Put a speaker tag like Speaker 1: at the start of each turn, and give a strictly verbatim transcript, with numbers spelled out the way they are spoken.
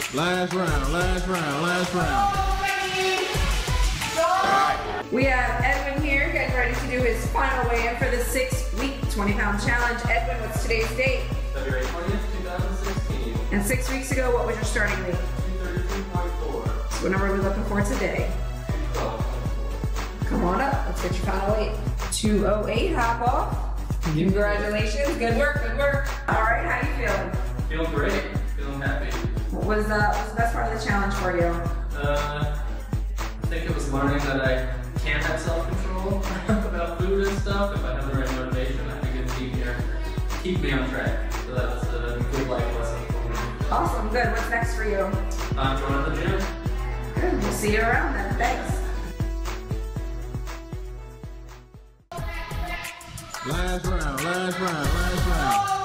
Speaker 1: Last round, last round, last round.
Speaker 2: We have Edwin here getting ready to do his final weigh-in for the six-week twenty pound challenge. Edwin, what's today's date?
Speaker 3: February twentieth, two thousand sixteen.
Speaker 2: And six weeks ago, what was your starting weight?
Speaker 3: two thirty-two point four.
Speaker 2: So what number are we looking for today? Come on up, let's get your final weight. two oh eight, hop off. Congratulations, good work, good work. All right, how you feeling?
Speaker 3: Feeling great, feeling happy.
Speaker 2: What was, uh, what was the best part of the challenge for you?
Speaker 3: Uh, I think it was learning that I can have self-control about food and stuff. If I have the right motivation, I think it'd keep me, keep me on track. So that was a good life lesson for me.
Speaker 2: Awesome, good. What's next for you?
Speaker 3: I'm joining the gym.
Speaker 2: Good, we'll see you around then. Thanks.
Speaker 1: Last round, last round, last round.